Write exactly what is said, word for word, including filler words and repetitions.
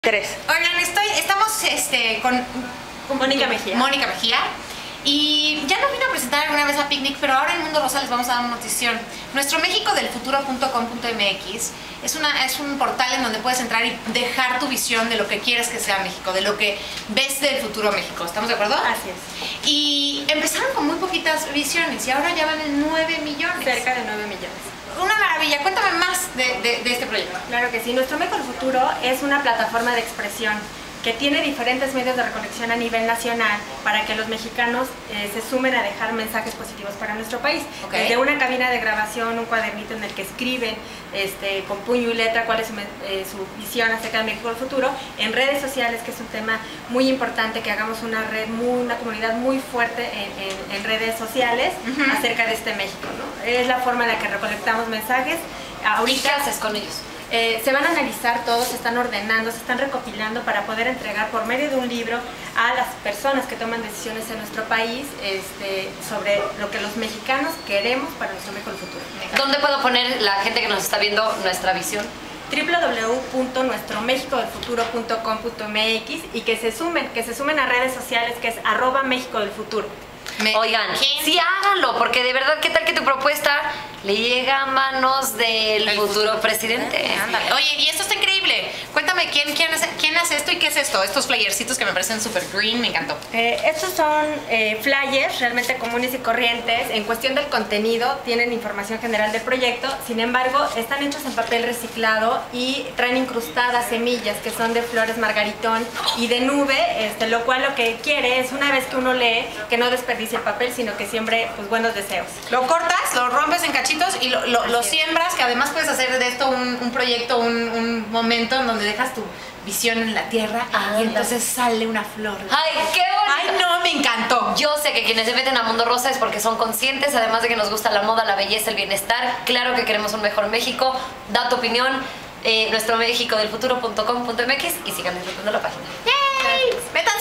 Tres. Oigan, estoy, estamos este, con, con Mónica Mejía. Mónica Mejía. Y ya nos vino a presentar alguna vez a Picnic, pero ahora en Mundo Rosa les vamos a dar una notición. Nuestro México del Futuro punto com punto m x es, una, es un portal en donde puedes entrar y dejar tu visión de lo que quieres que sea México, de lo que ves del futuro México. ¿Estamos de acuerdo? Así es. Y empezaron con muy poquitas visiones y ahora ya van en nueve millones. Cerca de nueve millones. Una maravilla. Cuéntame más de, de, de este proyecto. Claro que sí. Nuestro México del Futuro es una plataforma de expresión que tiene diferentes medios de recolección a nivel nacional para que los mexicanos eh, se sumen a dejar mensajes positivos para nuestro país. Okay. Desde una cabina de grabación, un cuadernito en el que escriben este, con puño y letra cuál es su, eh, su visión acerca de México del futuro, en redes sociales, que es un tema muy importante, que hagamos una red, muy, una comunidad muy fuerte en, en, en redes sociales uh-huh. acerca de este México, ¿no? Es la forma en la que recolectamos mensajes. Ahorita, ¿Y qué haces con ellos? Eh, se van a analizar todos, se están ordenando, se están recopilando para poder entregar por medio de un libro a las personas que toman decisiones en nuestro país este, sobre lo que los mexicanos queremos para nuestro México del futuro. ¿Dónde puedo poner la gente que nos está viendo nuestra visión? w w w punto nuestro méxico del futuro punto com punto m x y que se sumen, que se sumen a redes sociales que es arroba México del Futuro. Me... Oigan, sí háganlo, porque de verdad, ¿qué tal que tu propuesta le llega a manos del El futuro, futuro presidente? Ándale. Oye, y esto está increíble. Cuéntame, ¿quién, quién, hace, ¿quién hace esto y qué es esto? Estos flyercitos que me parecen súper green, me encantó. Eh, estos son eh, flyers realmente comunes y corrientes. En cuestión del contenido, tienen información general del proyecto. Sin embargo, están hechos en papel reciclado y traen incrustadas semillas que son de flores margaritón y de nube, este, lo cual lo que quiere es, una vez que uno lee, que no desperdicie el papel, sino que siembre pues, buenos deseos. Lo cortas, lo rompes en cachitos y lo, lo, lo siembras, que además puedes hacer de esto un, un proyecto, un, un momento en donde dejas tu visión en la tierra ah, y entonces no. sale una flor. ¡Ay, qué bonito! ¡Ay, no! Me encantó. Yo sé que quienes se meten a Mundo Rosa es porque son conscientes, además de que nos gusta la moda, la belleza, el bienestar. Claro que queremos un mejor México. Da tu opinión. Eh, nuestro México del Futuro punto com punto m x y sigan disfrutando la página. ¡Yay! ¡Métanse!